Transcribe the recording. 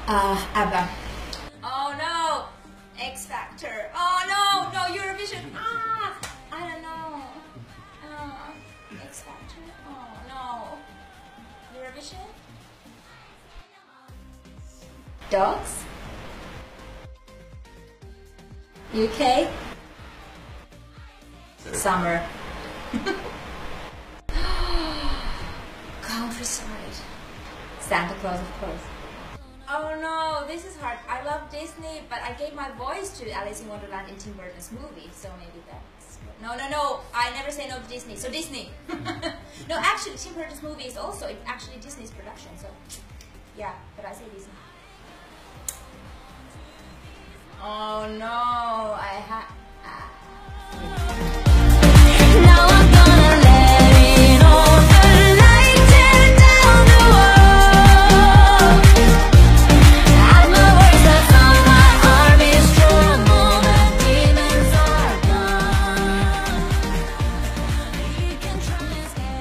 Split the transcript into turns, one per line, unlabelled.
ABBA.
Oh no! X Factor. Oh no! No, Eurovision. I don't know. X Factor. Oh no. Eurovision?
Dogs. UK. Summer.
Countryside.
Santa Claus, of course.
Oh no, this is hard. I love Disney, but I gave my voice to Alice in Wonderland in Tim Burton's movie, so maybe that's... No. I never say no to Disney. So Disney. No, actually, Tim Burton's movie is also actually Disney's production, so... Yeah, but I say Disney. Oh no,